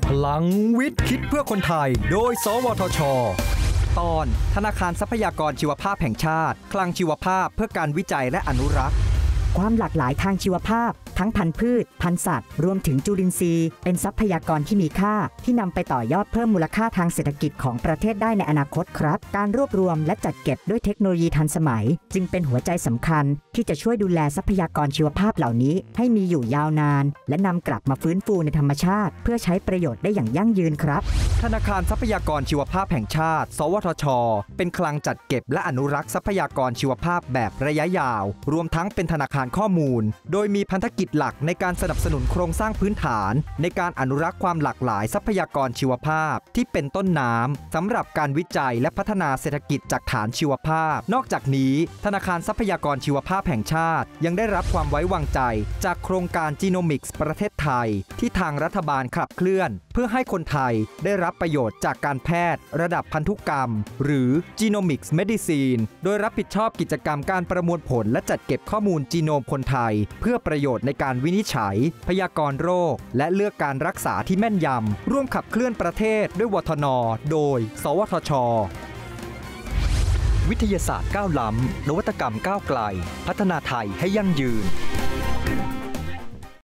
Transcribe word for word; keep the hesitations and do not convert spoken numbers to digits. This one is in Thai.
พลังวิทย์คิดเพื่อคนไทยโดยสวทช.ตอนธนาคารทรัพยากรชีวภาพแห่งชาติคลังชีวภาพเพื่อการวิจัยและอนุรักษ์ความหลากหลายทางชีวภาพทั้งพันธุ์พืชพันธุ์สัตว์รวมถึงจุลินทรีย์เป็นทรัพยากรที่มีค่าที่นำไปต่อยอดเพิ่มมูลค่าทางเศรษฐกิจของประเทศได้ในอนาคตครับการรวบรวมและจัดเก็บด้วยเทคโนโลยีทันสมัยจึงเป็นหัวใจสำคัญที่จะช่วยดูแลทรัพยากรชีวภาพเหล่านี้ให้มีอยู่ยาวนานและนำกลับมาฟื้นฟูในธรรมชาติเพื่อใช้ประโยชน์ได้อย่างยั่งยืนครับธนาคารทรัพยากรชีวภาพแห่งชาติสวทช.เป็นคลังจัดเก็บและอนุรักษ์ทรัพยากรชีวภาพแบบระยะยาวรวมทั้งเป็นธนาคารข้อมูลโดยมีพันธกิจหลักในการสนับสนุนโครงสร้างพื้นฐานในการอนุรักษ์ความหลากหลายทรัพยากรชีวภาพที่เป็นต้นน้ำสำหรับการวิจัยและพัฒนาเศรษฐกิจจากฐานชีวภาพนอกจากนี้ธนาคารทรัพยากรชีวภาพแห่งชาติยังได้รับความไว้วางใจจากโครงการจีโนมิกส์ประเทศไทยที่ทางรัฐบาลขับเคลื่อนเพื่อให้คนไทยได้รับประโยชน์จากการแพทย์ระดับพันธุกรรมหรือ Genomics Medicine โดยรับผิดชอบกิจกรรมการประมวลผลและจัดเก็บข้อมูลจีโนมคนไทยเพื่อประโยชน์ในการวินิจฉัยพยากรณ์โรคและเลือกการรักษาที่แม่นยำร่วมขับเคลื่อนประเทศด้วยวทน.โดยสวทช.วิทยาศาสตร์ก้าวล้ำนวัตกรรมก้าวไกลพัฒนาไทยให้ยั่งยืน